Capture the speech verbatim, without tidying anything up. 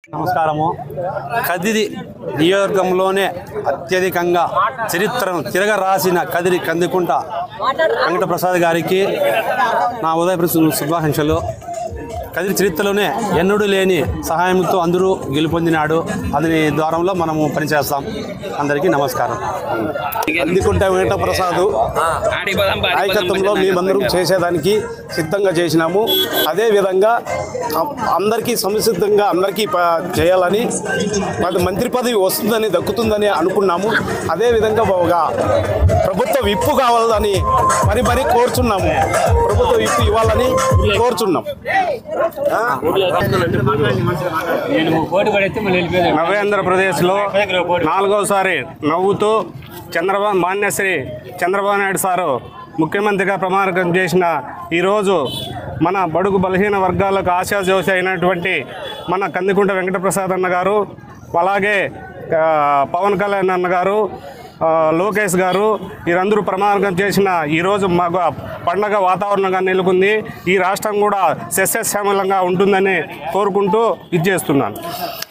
నమస్కారము. కదిరి నియోజకవర్గంలోనే అత్యధికంగా చరిత్రను తిరగరాసిన కదిరి కందికుంట వెంకటప్రసాద్ గారికి నా ఉదయప్రస శుభాకాంక్షలు. కదిరి చరిత్రలోనే ఎన్నడూ లేని సహాయంతో అందరూ గెలుపొందినాడు. అది ద్వారంలో మనము పనిచేస్తాం. అందరికీ నమస్కారం. కందికుంట వెంకటప్రసాద్ నాయకత్వంలో మేమందరం చేసేదానికి సిద్ధంగా చేసినాము. అదేవిధంగా అందరికీ సంసిద్ధంగా అందరికీ చేయాలని, మంత్రి పదవి వస్తుందని దక్కుతుందని అనుకున్నాము. అదేవిధంగా ఒక ప్రభుత్వ విప్పు కావాలని మరి మరీ కోరుచున్నాము. ప్రభుత్వ విప్పు ఇవ్వాలని కోరుచున్నాం. నవ్యాంధ్రప్రదేశ్లో నాలుగోసారి నవ్వుతూ చంద్రబాబు మాన్యశ్రీ చంద్రబాబు నాయుడు సారు ముఖ్యమంత్రిగా ప్రమాణం చేసిన ఈరోజు మన బడుగు బలహీన వర్గాలకు ఆశాజ్యోతి అయినటువంటి మన కందికుంట వెంకటప్రసాద్ అన్న గారు, అలాగే పవన్ కళ్యాణ్ అన్న గారు, లోకేష్ గారు వీరందరూ ప్రమాణం చేసిన ఈరోజు మాకు పండగ వాతావరణంగా నెలకొంది. ఈ రాష్ట్రం కూడా సస్యశ్యామలంగా ఉంటుందని కోరుకుంటూ ఇది చేస్తున్నాను.